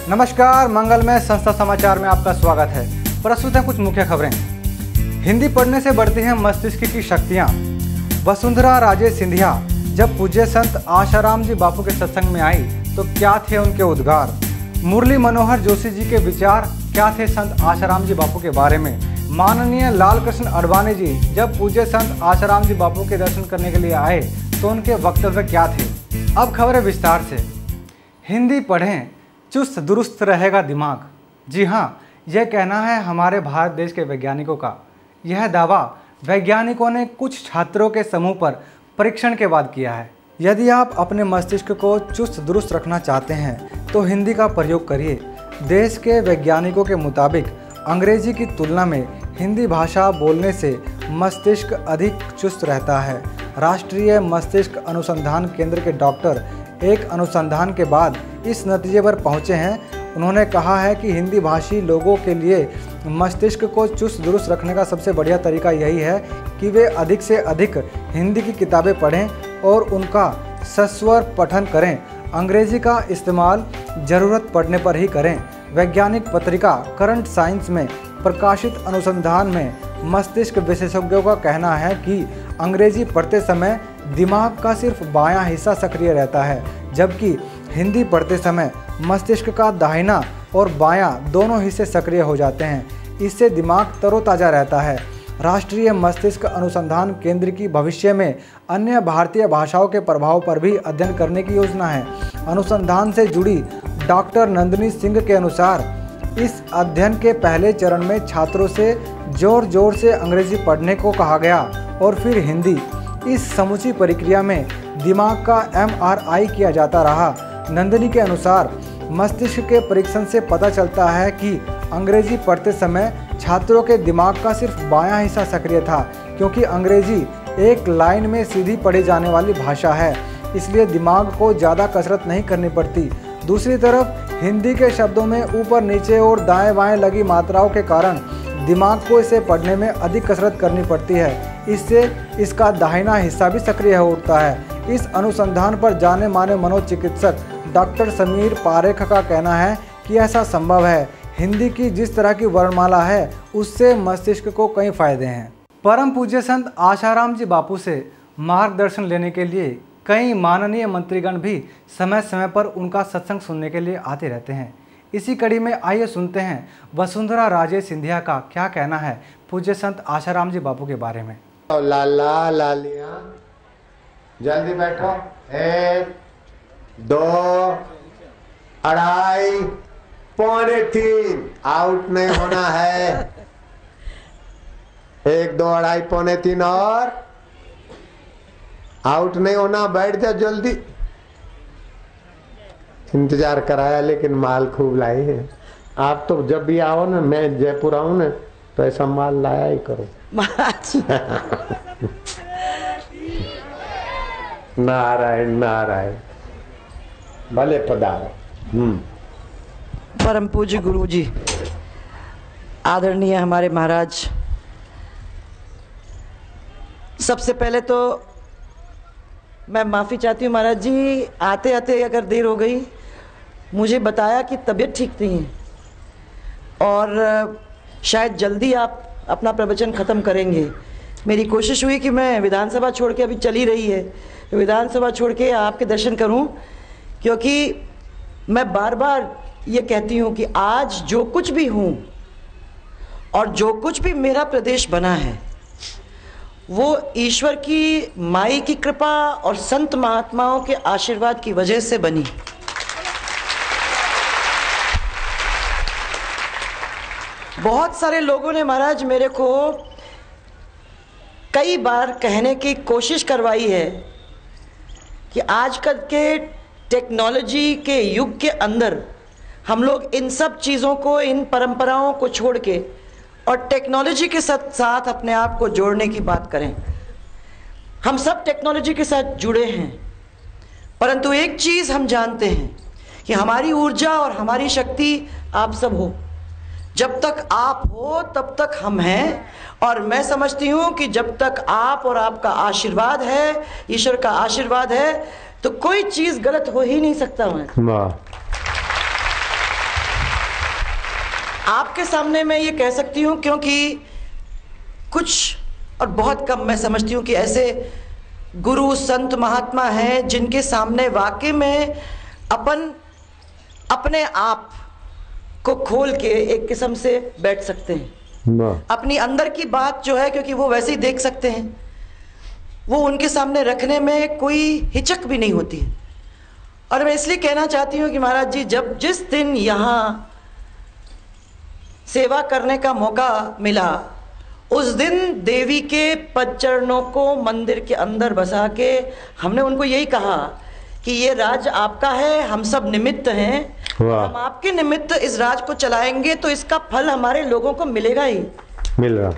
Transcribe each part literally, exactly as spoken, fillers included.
नमस्कार, मंगलमय संस्था समाचार में आपका स्वागत है। प्रस्तुत हैं कुछ मुख्य खबरें। हिंदी पढ़ने से बढ़ती हैं मस्तिष्क की शक्तियाँ। वसुंधरा राजे सिंधिया जब पूज्य संत आशाराम जी बापू के सत्संग में आई तो क्या थे उनके उद्गार। मुरली मनोहर जोशी जी के विचार क्या थे संत आशाराम जी बापू के बारे में। माननीय लाल कृष्ण अडवाणी जी जब पूज्य संत आशाराम जी बापू के दर्शन करने के लिए आए तो उनके वक्तव्य क्या थे। अब खबरें विस्तार से। हिंदी पढ़ें, चुस्त दुरुस्त रहेगा दिमाग। जी हाँ, यह कहना है हमारे भारत देश के वैज्ञानिकों का। यह दावा वैज्ञानिकों ने कुछ छात्रों के समूह पर परीक्षण के बाद किया है। यदि आप अपने मस्तिष्क को चुस्त दुरुस्त रखना चाहते हैं तो हिंदी का प्रयोग करिए। देश के वैज्ञानिकों के मुताबिक अंग्रेजी की तुलना में हिंदी भाषा बोलने से मस्तिष्क अधिक चुस्त रहता है। राष्ट्रीय मस्तिष्क अनुसंधान केंद्र के डॉक्टर एक अनुसंधान के बाद इस नतीजे पर पहुंचे हैं। उन्होंने कहा है कि हिंदी भाषी लोगों के लिए मस्तिष्क को चुस्त दुरुस्त रखने का सबसे बढ़िया तरीका यही है कि वे अधिक से अधिक हिंदी की किताबें पढ़ें और उनका सस्वर पठन करें। अंग्रेजी का इस्तेमाल ज़रूरत पड़ने पर ही करें। वैज्ञानिक पत्रिका करंट साइंस में प्रकाशित अनुसंधान में मस्तिष्क विशेषज्ञों का कहना है कि अंग्रेजी पढ़ते समय दिमाग का सिर्फ बायां हिस्सा सक्रिय रहता है, जबकि हिंदी पढ़ते समय मस्तिष्क का दाहिना और बायां दोनों हिस्से सक्रिय हो जाते हैं। इससे दिमाग तरोताज़ा रहता है। राष्ट्रीय मस्तिष्क अनुसंधान केंद्र की भविष्य में अन्य भारतीय भाषाओं के प्रभाव पर भी अध्ययन करने की योजना है। अनुसंधान से जुड़ी डॉक्टर नंदिनी सिंह के अनुसार इस अध्ययन के पहले चरण में छात्रों से जोर जोर से अंग्रेजी पढ़ने को कहा गया और फिर हिंदी। इस समूची प्रक्रिया में दिमाग का एम आर आई किया जाता रहा। नंदिनी के अनुसार मस्तिष्क के परीक्षण से पता चलता है कि अंग्रेजी पढ़ते समय छात्रों के दिमाग का सिर्फ बायां हिस्सा सक्रिय था, क्योंकि अंग्रेजी एक लाइन में सीधी पढ़ी जाने वाली भाषा है, इसलिए दिमाग को ज़्यादा कसरत नहीं करनी पड़ती। दूसरी तरफ हिंदी के शब्दों में ऊपर नीचे और दाएं बाएं लगी मात्राओं के कारण दिमाग को इसे पढ़ने में अधिक कसरत करनी पड़ती है। इससे इसका दाहिना हिस्सा भी सक्रिय हो उठता है। इस अनुसंधान पर जाने माने मनोचिकित्सक डॉक्टर समीर पारेख का कहना है कि ऐसा संभव है। हिंदी की जिस तरह की वर्णमाला है उससे मस्तिष्क को कई फायदे हैं। परम पूज्य संत आशाराम जी बापू से मार्गदर्शन लेने के लिए कई माननीय मंत्रीगण भी समय समय पर उनका सत्संग सुनने के लिए आते रहते हैं। इसी कड़ी में आइए सुनते हैं वसुंधरा राजे सिंधिया का क्या कहना है पूज्य संत आशाराम जी बापू के बारे में। लाला लालिया जल्दी बैठो। एक, दो, अढ़ाई, पौने तीन। आउट नहीं होना है। एक, दो, अढ़ाई, पौने तीन और आउट नहीं होना। बैठ जा जल्दी। इंतजार कराया लेकिन माल खूब लाई है। आप तो जब भी आओ ना, मैं जयपुर आऊं ना, तो ऐसा माल लाया ही करो। नारायण नारायण। भले पधारो। हम्म परम पूज्य गुरु जी, आदरणीय हमारे महाराज, सबसे पहले तो मैं माफ़ी चाहती हूँ महाराज जी, आते आते अगर देर हो गई। मुझे बताया कि तबीयत ठीक नहीं है और शायद जल्दी आप अपना प्रवचन ख़त्म करेंगे। मेरी कोशिश हुई कि मैं विधानसभा छोड़ के, अभी चली रही है, तो विधानसभा छोड़ के आपके दर्शन करूं, क्योंकि मैं बार बार ये कहती हूं कि आज जो कुछ भी हूं और जो कुछ भी मेरा प्रदेश बना है वो ईश्वर की माई की कृपा और संत महात्माओं के आशीर्वाद की वजह से बनी। बहुत सारे लोगों ने महाराज मेरे को कई बार कहने की कोशिश करवाई है कि आजकल के टेक्नोलॉजी के युग के अंदर हम लोग इन सब चीज़ों को, इन परंपराओं को छोड़ के और टेक्नोलॉजी के साथ साथ अपने आप को जोड़ने की बात करें। हम सब टेक्नोलॉजी के साथ जुड़े हैं, परंतु एक चीज़ हम जानते हैं कि हमारी ऊर्जा और हमारी शक्ति आप सब हो। जब तक आप हो तब तक हम हैं, और मैं समझती हूँ कि जब तक आप और आपका आशीर्वाद है, ईश्वर का आशीर्वाद है, तो कोई चीज़ गलत हो ही नहीं सकता। मैं आपके सामने मैं ये कह सकती हूँ, क्योंकि कुछ और बहुत कम मैं समझती हूँ कि ऐसे गुरु संत महात्मा हैं जिनके सामने वाकई में अपन अपने आप को खोल के एक किस्म से बैठ सकते हैं, अपनी अंदर की बात जो है, क्योंकि वो वैसे ही देख सकते हैं, वो उनके सामने रखने में कोई हिचक भी नहीं होती है। और मैं इसलिए कहना चाहती हूँ कि महाराज जी, जब जिस दिन यहाँ सेवा करने का मौका मिला, उस दिन देवी के पद चरणों को मंदिर के अंदर बसा के हमने उनको यही कहा कि ये राज आपका है, हम सब निमित्त हैं, हम आपके निमित्त इस राज को चलाएंगे तो इसका फल हमारे लोगों को मिलेगा ही मिल रहा।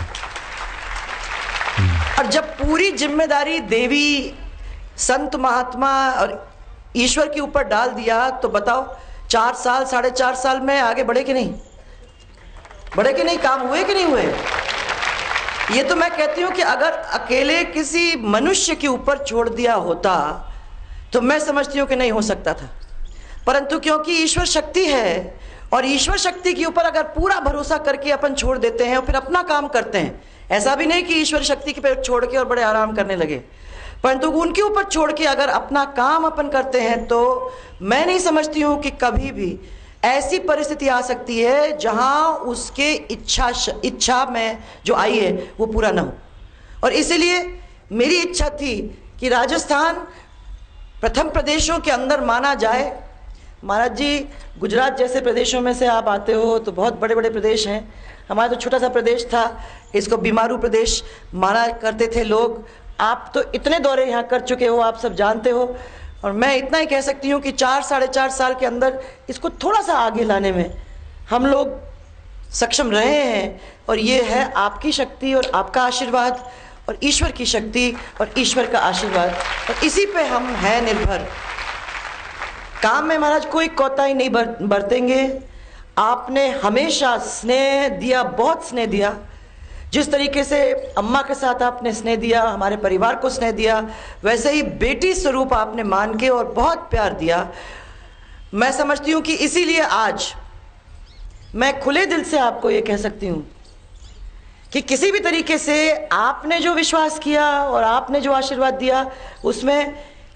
और जब पूरी जिम्मेदारी देवी संत महात्मा और ईश्वर के ऊपर डाल दिया, तो बताओ चार साल साढ़े चार साल में आगे बढ़े कि नहीं बढ़े कि नहीं, काम हुए कि नहीं हुए। ये तो मैं कहती हूँ कि अगर अकेले किसी मनुष्य के ऊपर छोड़ दिया होता तो मैं समझती हूँ कि नहीं हो सकता था, परंतु क्योंकि ईश्वर शक्ति है और ईश्वर शक्ति के ऊपर अगर पूरा भरोसा करके अपन छोड़ देते हैं और फिर अपना काम करते हैं, ऐसा भी नहीं कि ईश्वर शक्ति के पे छोड़ के और बड़े आराम करने लगे, परंतु उनके ऊपर छोड़ के अगर अपना काम अपन करते हैं तो मैं नहीं समझती हूँ कि कभी भी ऐसी परिस्थिति आ सकती है जहां उसके इच्छा इच्छा में जो आई है वो पूरा ना हो। और इसीलिए मेरी इच्छा थी कि राजस्थान प्रथम प्रदेशों के अंदर माना जाए। महाराज जी, गुजरात जैसे प्रदेशों में से आप आते हो तो बहुत बड़े बड़े प्रदेश हैं, हमारा तो छोटा सा प्रदेश था, इसको बीमारू प्रदेश माना करते थे लोग। आप तो इतने दौरे यहाँ कर चुके हो, आप सब जानते हो, और मैं इतना ही कह सकती हूँ कि चार साढ़े चार साल के अंदर इसको थोड़ा सा आगे लाने में हम लोग सक्षम रहे हैं। और ये है आपकी शक्ति और आपका आशीर्वाद और ईश्वर की शक्ति और ईश्वर का आशीर्वाद, और इसी पे हम हैं निर्भर। काम में महाराज कोई कोताही नहीं बरतेंगे। आपने हमेशा स्नेह दिया, बहुत स्नेह दिया। जिस तरीके से अम्मा के साथ आपने स्नेह दिया, हमारे परिवार को स्नेह दिया, वैसे ही बेटी स्वरूप आपने मान के और बहुत प्यार दिया। मैं समझती हूँ कि इसीलिए आज मैं खुले दिल से आपको ये कह सकती हूँ कि किसी भी तरीके से आपने जो विश्वास किया और आपने जो आशीर्वाद दिया, उसमें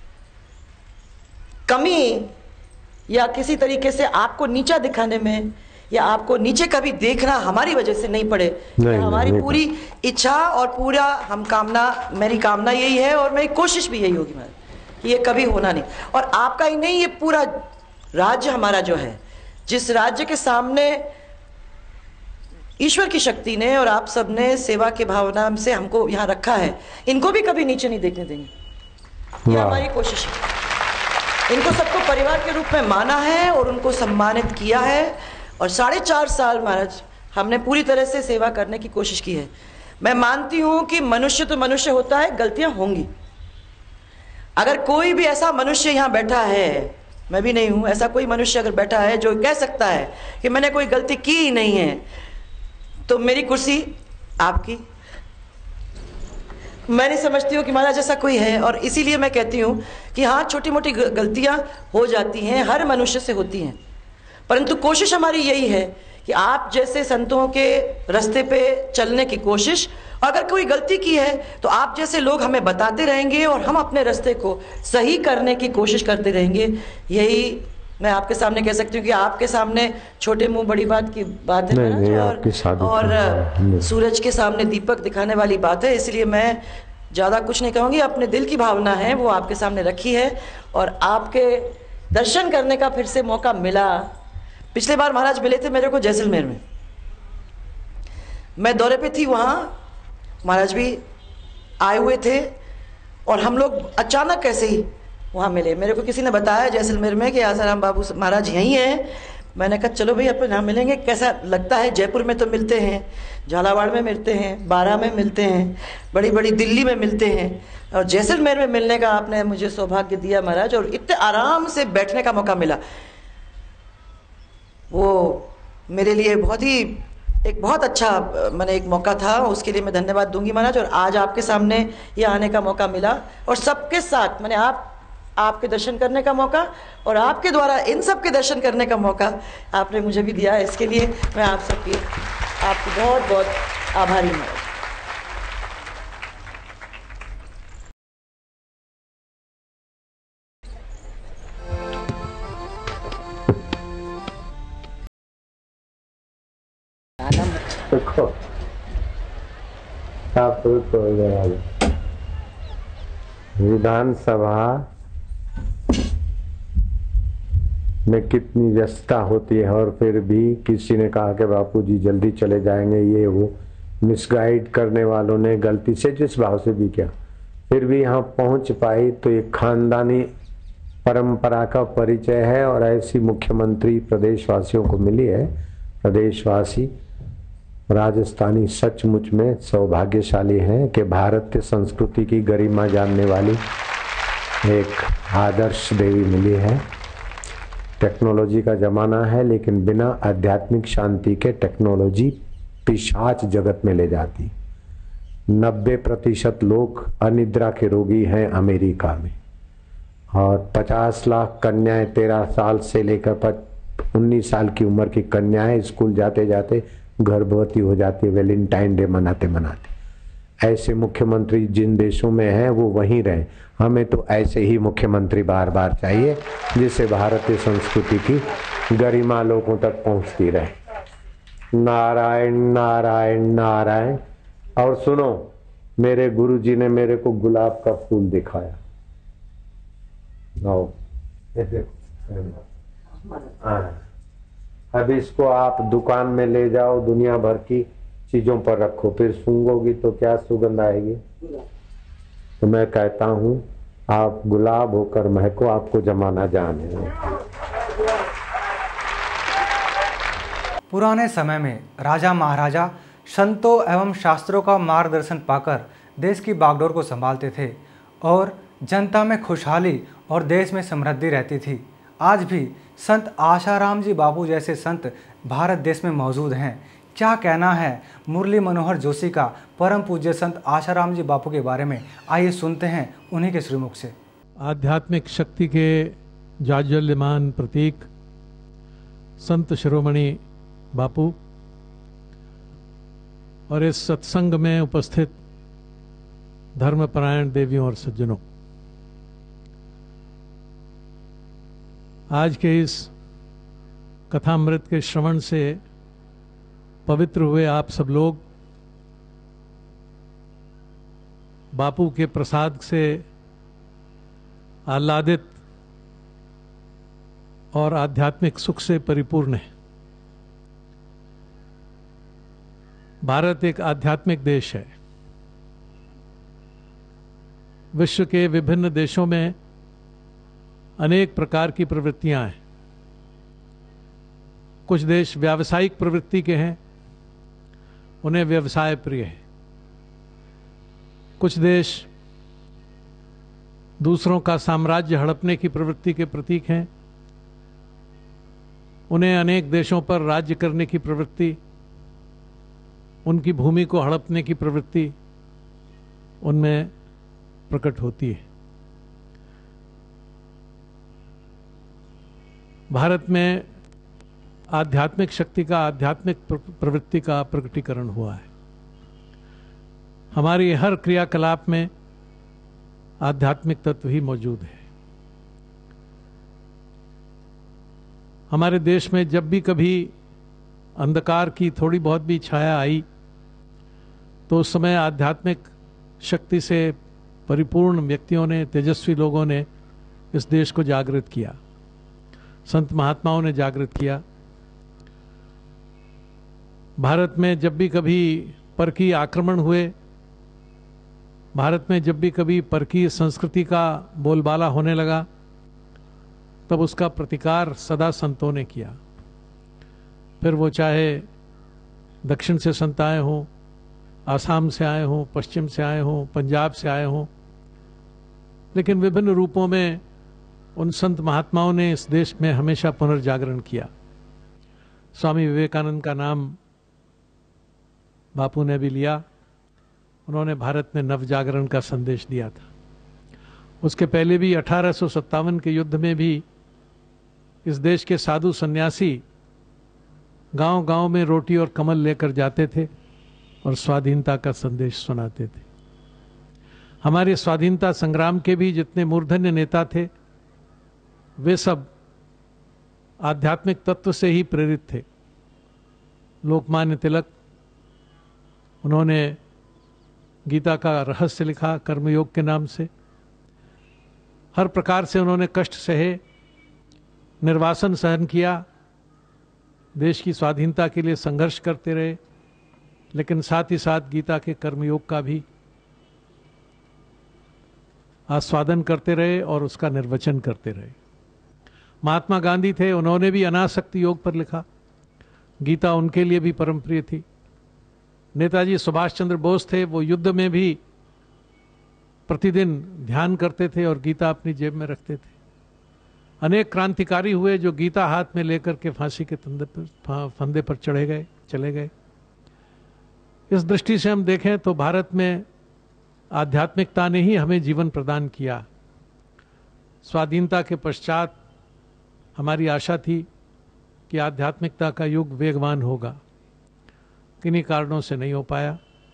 कमी या किसी तरीके से आपको नीचा दिखाने में या आपको नीचे कभी देखना हमारी वजह से नहीं पड़े। नहीं, हमारी नहीं, पूरी इच्छा और पूरा हम कामना, मेरी कामना यही है और मेरी कोशिश भी यही होगी कि ये कभी होना नहीं। और आपका ही नहीं, ये पूरा राज्य हमारा जो है, जिस राज्य के सामने ईश्वर की शक्ति ने और आप सब ने सेवा की भावना से हमको यहाँ रखा है, इनको भी कभी नीचे नहीं देखने देंगे। ये हमारी कोशिश है। इनको सबको परिवार के रूप में माना है और उनको सम्मानित किया है। और साढ़े चार साल महाराज हमने पूरी तरह से सेवा करने की कोशिश की है। मैं मानती हूँ कि मनुष्य तो मनुष्य होता है, गलतियाँ होंगी। अगर कोई भी ऐसा मनुष्य यहाँ बैठा है, मैं भी नहीं हूँ, ऐसा कोई मनुष्य अगर बैठा है जो कह सकता है कि मैंने कोई गलती की ही नहीं है, तो मेरी कुर्सी आपकी। मैं नहीं समझती हूँ कि महाराज ऐसा कोई है। और इसीलिए मैं कहती हूँ कि हाँ, छोटी मोटी गलतियाँ हो जाती हैं, हर मनुष्य से होती हैं, परंतु कोशिश हमारी यही है कि आप जैसे संतों के रास्ते पे चलने की कोशिश। अगर कोई गलती की है तो आप जैसे लोग हमें बताते रहेंगे और हम अपने रास्ते को सही करने की कोशिश करते रहेंगे। यही मैं आपके सामने कह सकती हूँ कि आपके सामने छोटे मुंह बड़ी बात की बात है नहीं, नहीं, और, और सूरज के सामने दीपक दिखाने वाली बात है। इसलिए मैं ज़्यादा कुछ नहीं कहूँगी, अपने दिल की भावना है वो आपके सामने रखी है। और आपके दर्शन करने का फिर से मौका मिला। पिछले बार महाराज मिले थे मेरे को जैसलमेर में, मैं दौरे पे थी, वहाँ महाराज भी आए हुए थे और हम लोग अचानक कैसे ही वहाँ मिले। मेरे को किसी ने बताया जैसलमेर में कि आसाराम बाबू महाराज यहीं हैं। मैंने कहा चलो भाई अपन यहाँ मिलेंगे, कैसा लगता है। जयपुर में तो मिलते हैं, झालावाड़ में मिलते हैं, बारा में मिलते हैं, बड़ी बड़ी दिल्ली में मिलते हैं, और जैसलमेर में मिलने का आपने मुझे सौभाग्य दिया महाराज। और इतने आराम से बैठने का मौका मिला, वो मेरे लिए बहुत ही एक बहुत अच्छा मैंने एक मौका था, उसके लिए मैं धन्यवाद दूंगी महाराज। और आज आपके सामने ये आने का मौका मिला और सबके साथ मैंने आप आपके दर्शन करने का मौका और आपके द्वारा इन सब के दर्शन करने का मौका आपने मुझे भी दिया है। इसके लिए मैं आप सबकी आपकी बहुत बहुत आभारी हूँ। देखो आप विधानसभा में कितनी व्यस्तता होती है और फिर भी किसी ने कहा कि बापूजी जल्दी चले जाएंगे, ये वो मिसगाइड करने वालों ने गलती से जिस भाव से भी किया, फिर भी यहाँ पहुंच पाई तो एक खानदानी परंपरा का परिचय है। और ऐसी मुख्यमंत्री प्रदेशवासियों को मिली है। प्रदेशवासी राजस्थानी सचमुच में सौभाग्यशाली हैं कि भारतीय संस्कृति की गरिमा जानने वाली एक आदर्श देवी मिली है। टेक्नोलॉजी का जमाना है, लेकिन बिना आध्यात्मिक शांति के टेक्नोलॉजी पिशाच जगत में ले जाती। नब्बे प्रतिशत लोग अनिद्रा के रोगी हैं अमेरिका में, और पचास लाख कन्याएं तेरह साल से लेकर उन्नीस साल की उम्र की कन्याएं स्कूल जाते जाते गर्भवती हो जाती है, वैलेंटाइन डे मनाते मनाते। ऐसे मुख्यमंत्री जिन देशों में हैं वो वहीं रहे। हमें तो ऐसे ही मुख्यमंत्री बार बार चाहिए जिससे भारतीय संस्कृति की गरिमा लोगों तक पहुंचती रहे। नारायण नारायण नारायण। और सुनो, मेरे गुरुजी ने मेरे को गुलाब का फूल दिखाया। आओ, अब इसको आप दुकान में ले जाओ, दुनिया भर की चीजों पर रखो, फिर सूंघोगी तो क्या सुगंध आएगी। तो मैं कहता हूं आप गुलाब होकर महको, आपको जमाना जाने। पुराने समय में राजा महाराजा संतों एवं शास्त्रों का मार्गदर्शन पाकर देश की बागडोर को संभालते थे और जनता में खुशहाली और देश में समृद्धि रहती थी। आज भी संत आशाराम जी बापू जैसे संत भारत देश में मौजूद हैं। क्या कहना है मुरली मनोहर जोशी का परम पूज्य संत आशाराम जी बापू के बारे में, आइए सुनते हैं उन्हीं के श्रीमुख से। आध्यात्मिक शक्ति के जाज्वल्यमान प्रतीक संत शिरोमणि बापू और इस सत्संग में उपस्थित धर्मपरायण देवियों और सज्जनों, आज के इस कथामृत के श्रवण से पवित्र हुए आप सब लोग बापू के प्रसाद से आह्लादित और आध्यात्मिक सुख से परिपूर्ण है। भारत एक आध्यात्मिक देश है। विश्व के विभिन्न देशों में अनेक प्रकार की प्रवृत्तियां हैं। कुछ देश व्यावसायिक प्रवृत्ति के हैं, उन्हें व्यवसाय प्रिय है। कुछ देश दूसरों का साम्राज्य हड़पने की प्रवृत्ति के प्रतीक हैं, उन्हें अनेक देशों पर राज्य करने की प्रवृत्ति, उनकी भूमि को हड़पने की प्रवृत्ति उनमें प्रकट होती है। भारत में आध्यात्मिक शक्ति का, आध्यात्मिक प्रवृत्ति का प्रकटीकरण हुआ है। हमारी हर क्रियाकलाप में आध्यात्मिक तत्व ही मौजूद है। हमारे देश में जब भी कभी अंधकार की थोड़ी बहुत भी छाया आई तो उस समय आध्यात्मिक शक्ति से परिपूर्ण व्यक्तियों ने, तेजस्वी लोगों ने इस देश को जागृत किया, संत महात्माओं ने जागृत किया। भारत में जब भी कभी परकी आक्रमण हुए, भारत में जब भी कभी परकी संस्कृति का बोलबाला होने लगा, तब उसका प्रतिकार सदा संतों ने किया। फिर वो चाहे दक्षिण से संत आए हों, आसाम से आए हों, पश्चिम से आए हों, पंजाब से आए हों, लेकिन विभिन्न रूपों में उन संत महात्माओं ने इस देश में हमेशा पुनर्जागरण किया। स्वामी विवेकानंद का नाम बापू ने भी लिया। उन्होंने भारत में नवजागरण का संदेश दिया था। उसके पहले भी अठारह सौ सत्तावन के युद्ध में भी इस देश के साधु सन्यासी गांव गांव में रोटी और कमल लेकर जाते थे और स्वाधीनता का संदेश सुनाते थे। हमारे स्वाधीनता संग्राम के भी जितने मूर्धन्य नेता थे वे सब आध्यात्मिक तत्व से ही प्रेरित थे। लोकमान्य तिलक, उन्होंने गीता का रहस्य लिखा कर्मयोग के नाम से। हर प्रकार से उन्होंने कष्ट सहे, निर्वासन सहन किया, देश की स्वाधीनता के लिए संघर्ष करते रहे, लेकिन साथ ही साथ गीता के कर्मयोग का भी आस्वादन करते रहे और उसका निर्वचन करते रहे। महात्मा गांधी थे, उन्होंने भी अनासक्ति योग पर लिखा। गीता उनके लिए भी परम प्रिय थी। नेताजी सुभाष चंद्र बोस थे, वो युद्ध में भी प्रतिदिन ध्यान करते थे और गीता अपनी जेब में रखते थे। अनेक क्रांतिकारी हुए जो गीता हाथ में लेकर के फांसी के फंदे पर फंदे पर चढ़े गए चले गए। इस दृष्टि से हम देखें तो भारत में आध्यात्मिकता ने ही हमें जीवन प्रदान किया। स्वाधीनता के पश्चात हमारी आशा थी कि आध्यात्मिकता का युग वेगवान होगा, किन्हीं कारणों से नहीं हो पाया।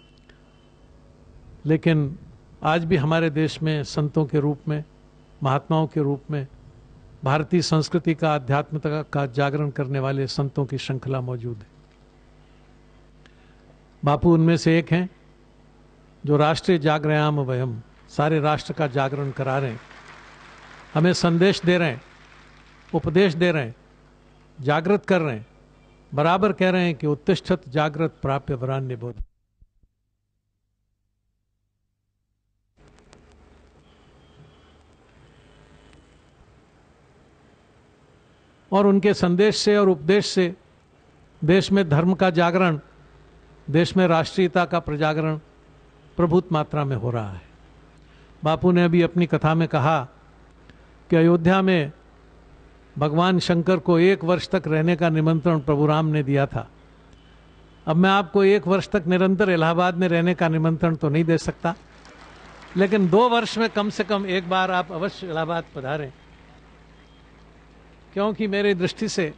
लेकिन आज भी हमारे देश में संतों के रूप में, महात्माओं के रूप में भारतीय संस्कृति का, आध्यात्मिकता का जागरण करने वाले संतों की श्रृंखला मौजूद है। बापू उनमें से एक हैं जो राष्ट्रीय जागरयाम वयम, सारे राष्ट्र का जागरण करा रहे हैं, हमें संदेश दे रहे हैं, उपदेश दे रहे हैं, जागृत कर रहे हैं, बराबर कह रहे हैं कि उत्तिष्ठत जागृत प्राप्य वरान्य बोध। और उनके संदेश से और उपदेश से देश में धर्म का जागरण, देश में राष्ट्रीयता का प्रजागरण प्रभुत मात्रा में हो रहा है। बापू ने अभी अपनी कथा में कहा कि अयोध्या में भगवान शंकर को एक वर्ष तक रहने का निमंत्रण प्रभु राम ने दिया था। अब मैं आपको एक वर्ष तक निरंतर इलाहाबाद में रहने का निमंत्रण तो नहीं दे सकता, लेकिन दो वर्ष में कम से कम एक बार आप अवश्य इलाहाबाद पधारें, क्योंकि मेरी दृष्टि से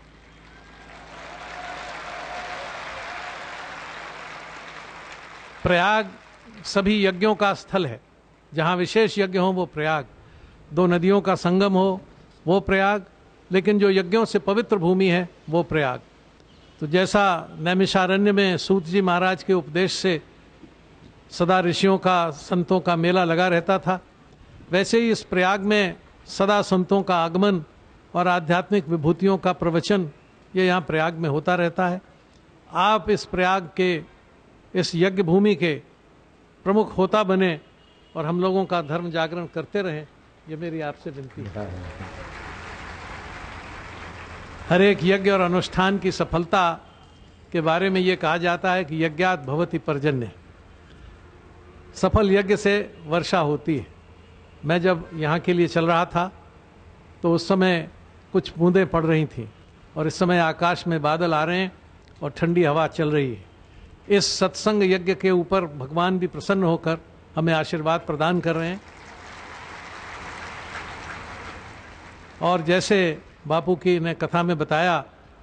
प्रयाग सभी यज्ञों का स्थल है। जहां विशेष यज्ञ हो वो प्रयाग, दो नदियों का संगम हो वो प्रयाग, लेकिन जो यज्ञों से पवित्र भूमि है वो प्रयाग। तो जैसा नैमिषारण्य में सूत जी महाराज के उपदेश से सदा ऋषियों का, संतों का मेला लगा रहता था, वैसे ही इस प्रयाग में सदा संतों का आगमन और आध्यात्मिक विभूतियों का प्रवचन ये यहाँ प्रयाग में होता रहता है। आप इस प्रयाग के, इस यज्ञ भूमि के प्रमुख होता बने और हम लोगों का धर्म जागरण करते रहें, ये मेरी आपसे विनती है। हर एक यज्ञ और अनुष्ठान की सफलता के बारे में ये कहा जाता है कि यज्ञात भवति पर्जन्य, सफल यज्ञ से वर्षा होती है। मैं जब यहाँ के लिए चल रहा था तो उस समय कुछ बूंदें पड़ रही थी और इस समय आकाश में बादल आ रहे हैं और ठंडी हवा चल रही है। इस सत्संग यज्ञ के ऊपर भगवान भी प्रसन्न होकर हमें आशीर्वाद प्रदान कर रहे हैं। और जैसे बापू की ने कथा में बताया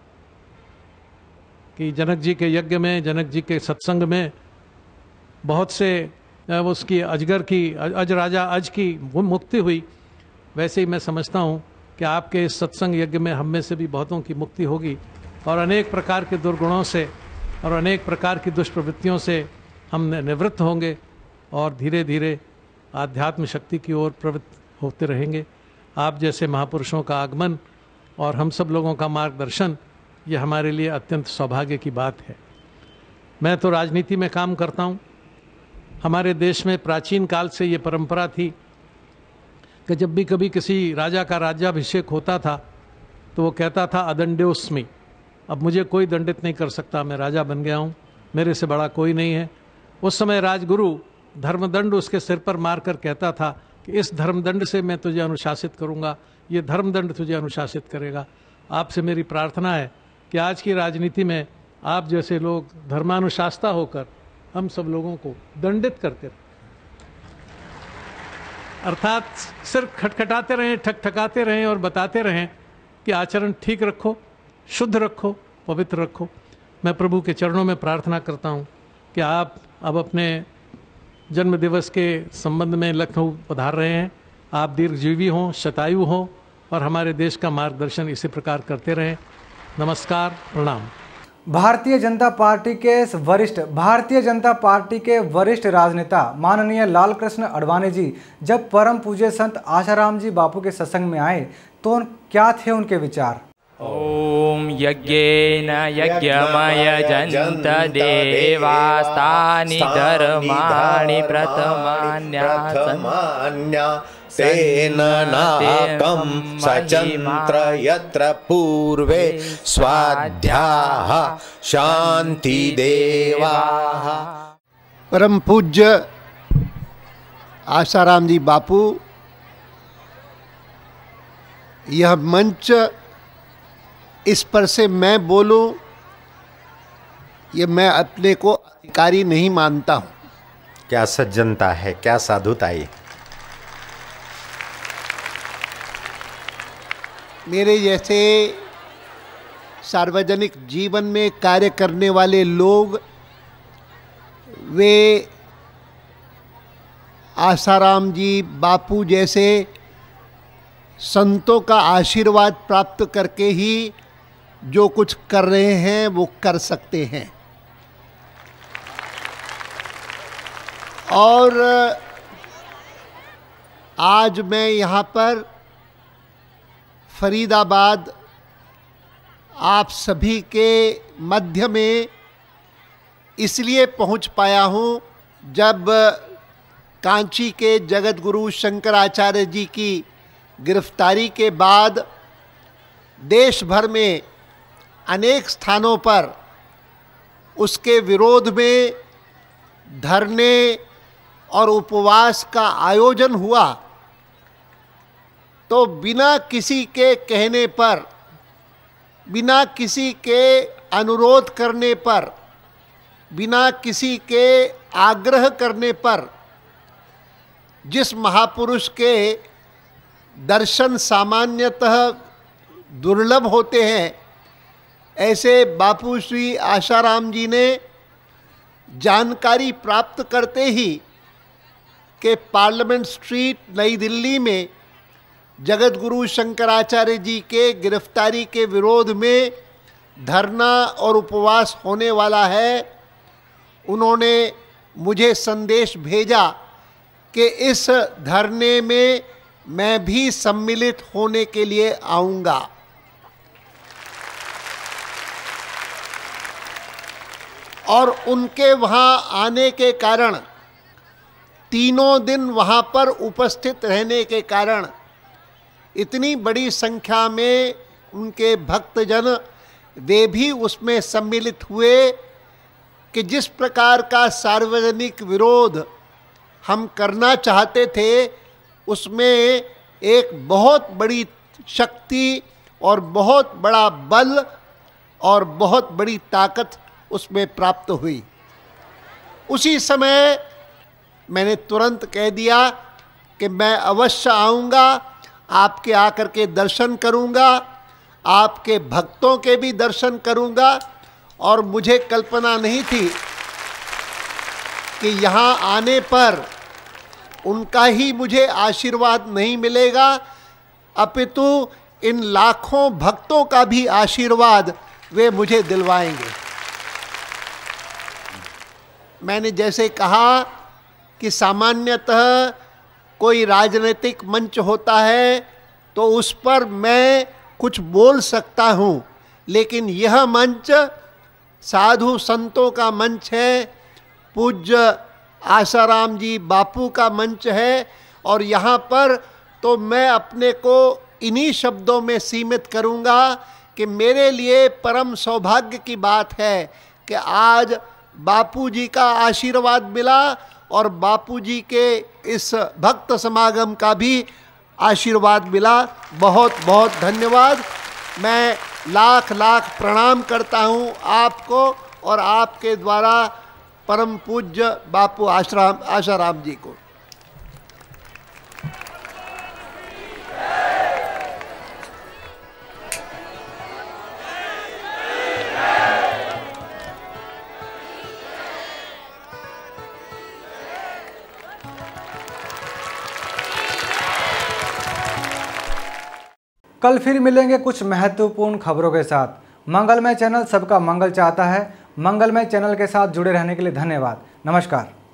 कि जनक जी के यज्ञ में, जनक जी के सत्संग में बहुत से उसकी अजगर की, अज राजा अज की मुक्ति हुई, वैसे ही मैं समझता हूँ कि आपके इस सत्संग यज्ञ में हम में से भी बहुतों की मुक्ति होगी और अनेक प्रकार के दुर्गुणों से और अनेक प्रकार की दुष्प्रवृत्तियों से हम निवृत्त होंगे और धीरे धीरे आध्यात्म शक्ति की ओर प्रवृत्त होते रहेंगे। आप जैसे महापुरुषों का आगमन और हम सब लोगों का मार्गदर्शन, ये हमारे लिए अत्यंत सौभाग्य की बात है। मैं तो राजनीति में काम करता हूँ। हमारे देश में प्राचीन काल से ये परंपरा थी कि जब भी कभी किसी राजा का राज्याभिषेक होता था तो वो कहता था अदंड्योस्मि, अब मुझे कोई दंडित नहीं कर सकता, मैं राजा बन गया हूँ, मेरे से बड़ा कोई नहीं है। उस समय राजगुरु धर्मदंड उसके सिर पर मारकर कहता था कि इस धर्मदंड से मैं तुझे अनुशासित करूँगा, ये धर्मदंड तुझे अनुशासित करेगा। आपसे मेरी प्रार्थना है कि आज की राजनीति में आप जैसे लोग धर्मानुशास्ता होकर हम सब लोगों को दंडित करते रहे। अर्थात सिर्फ खटखटाते रहें, ठकठकाते रहें और बताते रहें कि आचरण ठीक रखो, शुद्ध रखो, पवित्र रखो। मैं प्रभु के चरणों में प्रार्थना करता हूँ कि आप अब अपने जन्म दिवस के संबंध में लखनऊ पधार रहे हैं, आप दीर्घजीवी हों, शतायु हों और हमारे देश का मार्गदर्शन इसी प्रकार करते रहें। नमस्कार, प्रणाम। भारतीय जनता पार्टी के वरिष्ठ भारतीय जनता पार्टी के वरिष्ठ राजनेता माननीय लालकृष्ण आडवाणी जी जब परम पूज्य संत आशाराम जी बापू के सत्संग में आए तो क्या थे उनके विचार? ओम यज्ञेन यज्ञमय जंत देवास्तानि धर्माणि प्रथमान्या तेन नाकं सचंत्र यत्र पूर्वे स्वाध्याः शांति देवाः। परम पूज्य आशाराम जी बापू, यह मंच इस पर से मैं बोलूं, ये मैं अपने को अधिकारी नहीं मानता हूं। क्या सज्जनता है, क्या साधुताई। मेरे जैसे सार्वजनिक जीवन में कार्य करने वाले लोग, वे आशाराम जी बापू जैसे संतों का आशीर्वाद प्राप्त करके ही जो कुछ कर रहे हैं वो कर सकते हैं। और आज मैं यहाँ पर फरीदाबाद आप सभी के मध्य में इसलिए पहुँच पाया हूँ, जब कांची के जगत गुरु शंकराचार्य जी की गिरफ्तारी के बाद देश भर में अनेक स्थानों पर उसके विरोध में धरने और उपवास का आयोजन हुआ, तो बिना किसी के कहने पर, बिना किसी के अनुरोध करने पर, बिना किसी के आग्रह करने पर जिस महापुरुष के दर्शन सामान्यतः दुर्लभ होते हैं, ऐसे बापू श्री आशाराम जी ने जानकारी प्राप्त करते ही कि पार्लियामेंट स्ट्रीट नई दिल्ली में जगत गुरु शंकराचार्य जी के गिरफ्तारी के विरोध में धरना और उपवास होने वाला है, उन्होंने मुझे संदेश भेजा कि इस धरने में मैं भी सम्मिलित होने के लिए आऊँगा। और उनके वहाँ आने के कारण, तीनों दिन वहाँ पर उपस्थित रहने के कारण इतनी बड़ी संख्या में उनके भक्तजन वे भी उसमें सम्मिलित हुए कि जिस प्रकार का सार्वजनिक विरोध हम करना चाहते थे, उसमें एक बहुत बड़ी शक्ति और बहुत बड़ा बल और बहुत बड़ी ताकत उसमें प्राप्त हुई। उसी समय मैंने तुरंत कह दिया कि मैं अवश्य आऊँगा, आपके आकर के दर्शन करूँगा, आपके भक्तों के भी दर्शन करूँगा। और मुझे कल्पना नहीं थी कि यहाँ आने पर उनका ही मुझे आशीर्वाद नहीं मिलेगा, अपितु इन लाखों भक्तों का भी आशीर्वाद वे मुझे दिलवाएंगे। मैंने जैसे कहा कि सामान्यतः कोई राजनीतिक मंच होता है तो उस पर मैं कुछ बोल सकता हूँ, लेकिन यह मंच साधु संतों का मंच है, पूज्य आशाराम जी बापू का मंच है। और यहाँ पर तो मैं अपने को इन्हीं शब्दों में सीमित करूँगा कि मेरे लिए परम सौभाग्य की बात है कि आज बापू जी का आशीर्वाद मिला और बापू जी के इस भक्त समागम का भी आशीर्वाद मिला। बहुत बहुत धन्यवाद। मैं लाख लाख प्रणाम करता हूँ आपको और आपके द्वारा परम पूज्य बापू आशाराम आशाराम जी को। कल फिर मिलेंगे कुछ महत्वपूर्ण खबरों के साथ। मंगलमय चैनल सबका मंगल चाहता है। मंगलमय चैनल के साथ जुड़े रहने के लिए धन्यवाद। नमस्कार।